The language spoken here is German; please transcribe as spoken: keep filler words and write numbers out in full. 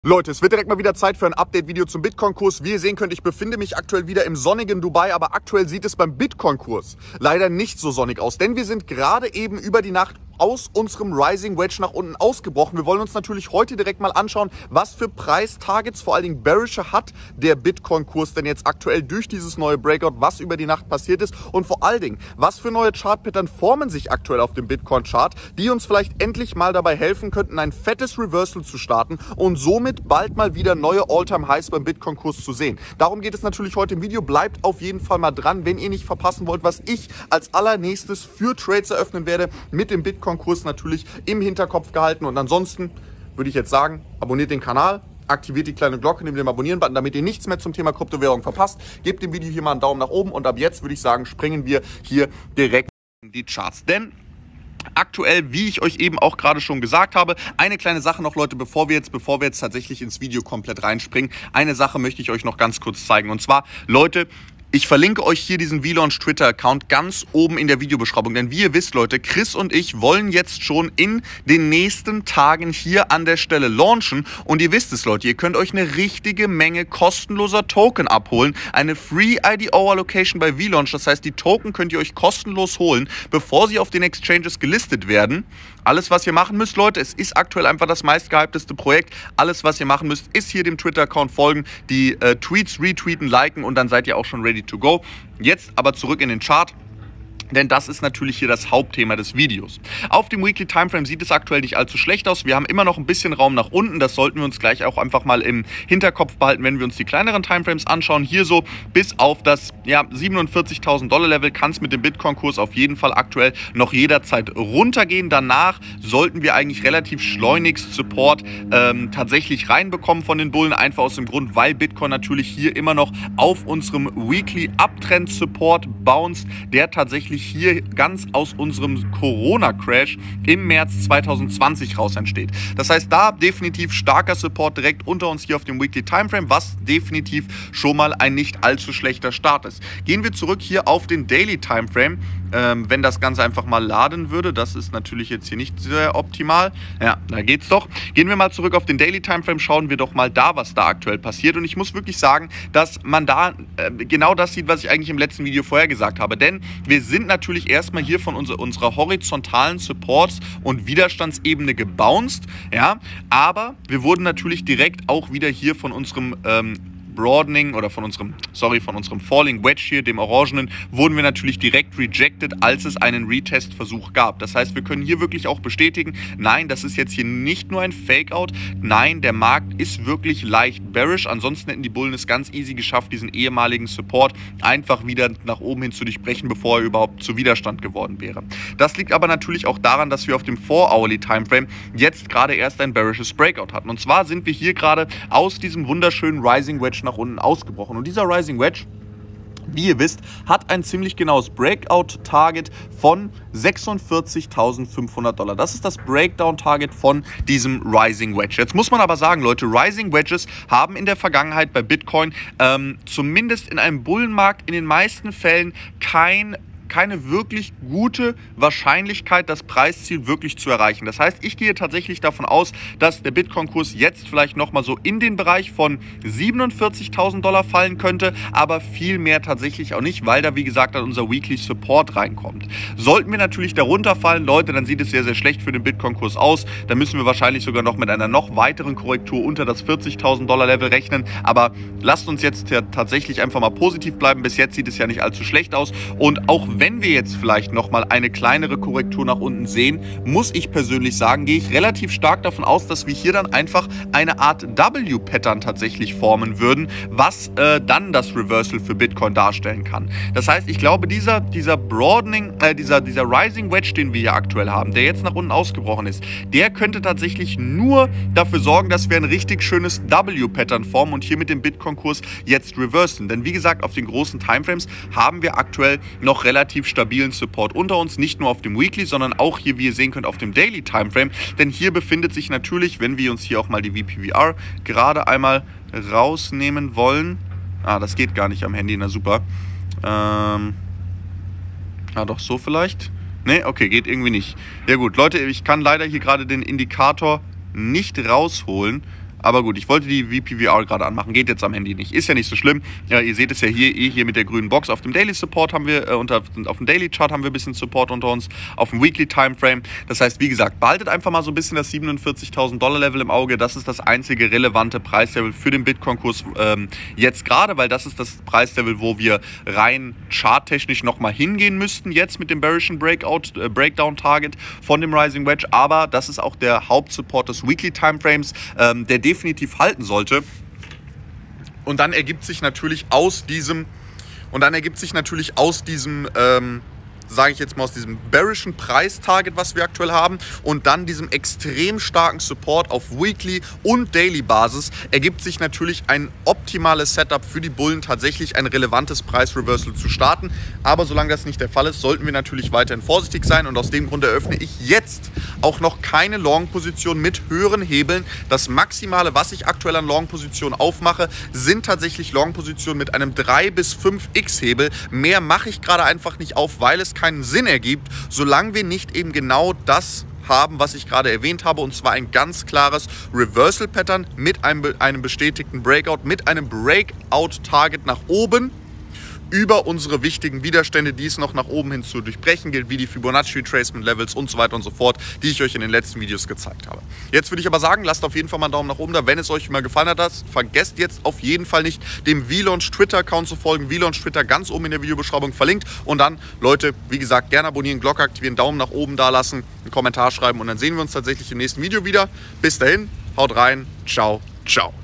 Leute, es wird direkt mal wieder Zeit für ein Update-Video zum Bitcoin-Kurs. Wie ihr sehen könnt, ich befinde mich aktuell wieder im sonnigen Dubai, aber aktuell sieht es beim Bitcoin-Kurs leider nicht so sonnig aus, denn wir sind gerade eben über die Nacht aus unserem Rising Wedge nach unten ausgebrochen. Wir wollen uns natürlich heute direkt mal anschauen, was für Preistargets, vor allen Dingen bearische, hat der Bitcoin-Kurs denn jetzt aktuell durch dieses neue Breakout, was über die Nacht passiert ist und vor allen Dingen, was für neue Chart-Pattern formen sich aktuell auf dem Bitcoin-Chart, die uns vielleicht endlich mal dabei helfen könnten, ein fettes Reversal zu starten und somit bald mal wieder neue All-Time-Highs beim Bitcoin-Kurs zu sehen. Darum geht es natürlich heute im Video. Bleibt auf jeden Fall mal dran, wenn ihr nicht verpassen wollt, was ich als allernächstes für Trades eröffnen werde, mit dem Bitcoin Kurs natürlich im Hinterkopf gehalten. Und ansonsten würde ich jetzt sagen, abonniert den Kanal, aktiviert die kleine Glocke neben dem Abonnieren-Button, damit ihr nichts mehr zum Thema Kryptowährung verpasst. Gebt dem Video hier mal einen Daumen nach oben und ab jetzt würde ich sagen, springen wir hier direkt in die Charts. Denn aktuell, wie ich euch eben auch gerade schon gesagt habe, eine kleine Sache noch, Leute, bevor wir jetzt, bevor wir jetzt tatsächlich ins Video komplett reinspringen. Eine Sache möchte ich euch noch ganz kurz zeigen. Und zwar, Leute, ich verlinke euch hier diesen V-Launch Twitter-Account ganz oben in der Videobeschreibung. Denn wie ihr wisst, Leute, Chris und ich wollen jetzt schon in den nächsten Tagen hier an der Stelle launchen. Und ihr wisst es, Leute, ihr könnt euch eine richtige Menge kostenloser Token abholen. Eine Free I D O-Allocation bei V-Launch. Das heißt, die Token könnt ihr euch kostenlos holen, bevor sie auf den Exchanges gelistet werden. Alles, was ihr machen müsst, Leute, es ist aktuell einfach das meistgehypteste Projekt. Alles, was ihr machen müsst, ist hier dem Twitter-Account folgen, die äh, Tweets retweeten, liken und dann seid ihr auch schon ready to go. Jetzt aber zurück in den Chart. Denn das ist natürlich hier das Hauptthema des Videos. Auf dem Weekly Timeframe sieht es aktuell nicht allzu schlecht aus. Wir haben immer noch ein bisschen Raum nach unten. Das sollten wir uns gleich auch einfach mal im Hinterkopf behalten, wenn wir uns die kleineren Timeframes anschauen. Hier so bis auf das ja, siebenundvierzigtausend Dollar Level kann es mit dem Bitcoin-Kurs auf jeden Fall aktuell noch jederzeit runtergehen. Danach sollten wir eigentlich relativ schleunigst Support ähm, tatsächlich reinbekommen von den Bullen. Einfach aus dem Grund, weil Bitcoin natürlich hier immer noch auf unserem Weekly Uptrend Support bounced, der tatsächlich hier ganz aus unserem Corona-Crash im März zweitausendzwanzig raus entsteht. Das heißt, da definitiv starker Support direkt unter uns hier auf dem Weekly Timeframe, was definitiv schon mal ein nicht allzu schlechter Start ist. Gehen wir zurück hier auf den Daily Timeframe, ähm, wenn das Ganze einfach mal laden würde. Das ist natürlich jetzt hier nicht sehr optimal. Ja, da geht's doch. Gehen wir mal zurück auf den Daily Timeframe, schauen wir doch mal da, was da aktuell passiert. Und ich muss wirklich sagen, dass man da äh, genau das sieht, was ich eigentlich im letzten Video vorher gesagt habe. Denn wir sind natürlich erstmal hier von unserer, unserer horizontalen Supports- und Widerstandsebene gebounced, ja, aber wir wurden natürlich direkt auch wieder hier von unserem ähm, Broadening oder von unserem, sorry, von unserem Falling Wedge hier, dem orangenen, wurden wir natürlich direkt rejected, als es einen Retest-Versuch gab. Das heißt, wir können hier wirklich auch bestätigen, nein, das ist jetzt hier nicht nur ein Fake-Out, nein, der Markt ist wirklich leicht bearish. Ansonsten hätten die Bullen es ganz easy geschafft, diesen ehemaligen Support einfach wieder nach oben hin zu durchbrechen, bevor er überhaupt zu Widerstand geworden wäre. Das liegt aber natürlich auch daran, dass wir auf dem four-Hourly Timeframe jetzt gerade erst ein bearishes Breakout hatten. Und zwar sind wir hier gerade aus diesem wunderschönen Rising Wedge nach unten ausgebrochen. Und dieser Rising Wedge, wie ihr wisst, hat ein ziemlich genaues Breakout-Target von sechsundvierzigtausendfünfhundert Dollar. Das ist das Breakdown-Target von diesem Rising Wedge. Jetzt muss man aber sagen, Leute, Rising Wedges haben in der Vergangenheit bei Bitcoin ähm, zumindest in einem Bullenmarkt in den meisten Fällen kein keine wirklich gute Wahrscheinlichkeit, das Preisziel wirklich zu erreichen. Das heißt, ich gehe tatsächlich davon aus, dass der Bitcoin-Kurs jetzt vielleicht nochmal so in den Bereich von siebenundvierzigtausend Dollar fallen könnte, aber viel mehr tatsächlich auch nicht, weil da, wie gesagt, dann unser Weekly Support reinkommt. Sollten wir natürlich darunter fallen, Leute, dann sieht es sehr, sehr schlecht für den Bitcoin-Kurs aus. Da müssen wir wahrscheinlich sogar noch mit einer noch weiteren Korrektur unter das vierzigtausend Dollar Level rechnen. Aber lasst uns jetzt ja tatsächlich einfach mal positiv bleiben. Bis jetzt sieht es ja nicht allzu schlecht aus. Und auch wenn wir jetzt vielleicht nochmal eine kleinere Korrektur nach unten sehen, muss ich persönlich sagen, gehe ich relativ stark davon aus, dass wir hier dann einfach eine Art W-Pattern tatsächlich formen würden, was äh, dann das Reversal für Bitcoin darstellen kann. Das heißt, ich glaube, dieser, dieser Broadening, äh, dieser, dieser Rising Wedge, den wir hier aktuell haben, der jetzt nach unten ausgebrochen ist, der könnte tatsächlich nur dafür sorgen, dass wir ein richtig schönes W-Pattern formen und hier mit dem Bitcoin-Kurs jetzt reversen. Denn wie gesagt, auf den großen Timeframes haben wir aktuell noch relativ stabilen Support unter uns, nicht nur auf dem Weekly, sondern auch hier, wie ihr sehen könnt, auf dem Daily Timeframe, denn hier befindet sich natürlich, wenn wir uns hier auch mal die V P V R gerade einmal rausnehmen wollen, ah, das geht gar nicht am Handy, na super, ähm, ah, doch so vielleicht, ne, okay, geht irgendwie nicht, ja gut, Leute, ich kann leider hier gerade den Indikator nicht rausholen, Aber gut, ich wollte die V P V R gerade anmachen, geht jetzt am Handy nicht. Ist ja nicht so schlimm. Ja, ihr seht es ja hier, eh hier mit der grünen Box. Auf dem Daily Support haben wir, äh, unter, auf dem Daily Chart haben wir ein bisschen Support unter uns, auf dem Weekly Timeframe. Das heißt, wie gesagt, behaltet einfach mal so ein bisschen das siebenundvierzigtausend Dollar Level im Auge. Das ist das einzige relevante Preislevel für den Bitcoin-Kurs ähm, jetzt gerade, weil das ist das Preislevel, wo wir rein charttechnisch nochmal hingehen müssten, jetzt mit dem bearischen Breakout, äh, Breakdown-Target von dem Rising Wedge. Aber das ist auch der Hauptsupport des Weekly Timeframes, ähm, der definitiv halten sollte. Und dann ergibt sich natürlich aus diesem, und dann ergibt sich natürlich aus diesem, ähm, sage ich jetzt mal, aus diesem bearischen Preistarget, was wir aktuell haben, und dann diesem extrem starken Support auf Weekly und Daily Basis, ergibt sich natürlich ein optimales Setup für die Bullen, tatsächlich ein relevantes Preisreversal zu starten. Aber solange das nicht der Fall ist, sollten wir natürlich weiterhin vorsichtig sein, und aus dem Grund eröffne ich jetzt auch noch keine Long-Position mit höheren Hebeln. Das Maximale, was ich aktuell an Long-Positionen aufmache, sind tatsächlich Long-Positionen mit einem drei bis fünf X Hebel. Mehr mache ich gerade einfach nicht auf, weil es keinen Sinn ergibt, solange wir nicht eben genau das haben, was ich gerade erwähnt habe, und zwar ein ganz klares Reversal-Pattern mit einem, einem bestätigten Breakout, mit einem Breakout-Target nach oben über unsere wichtigen Widerstände, die es noch nach oben hin zu durchbrechen gilt, wie die Fibonacci Retracement Levels und so weiter und so fort, die ich euch in den letzten Videos gezeigt habe. Jetzt würde ich aber sagen, lasst auf jeden Fall mal einen Daumen nach oben da, wenn es euch mal gefallen hat. Vergesst jetzt auf jeden Fall nicht, dem V-Launch Twitter-Account zu folgen. V-Launch Twitter ganz oben in der Videobeschreibung verlinkt. Und dann, Leute, wie gesagt, gerne abonnieren, Glocke aktivieren, Daumen nach oben da lassen, einen Kommentar schreiben, und dann sehen wir uns tatsächlich im nächsten Video wieder. Bis dahin, haut rein, ciao, ciao.